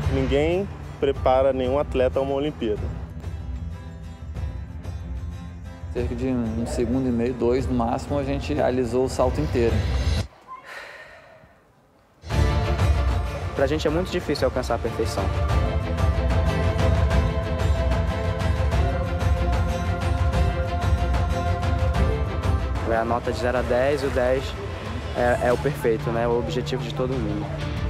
Ninguém prepara nenhum atleta a uma Olimpíada. Cerca de 1,5 segundo, 2 no máximo, a gente realizou o salto inteiro. Pra gente é muito difícil alcançar a perfeição. É a nota de 0 a 10 e o 10 é o perfeito, né? O objetivo de todo mundo.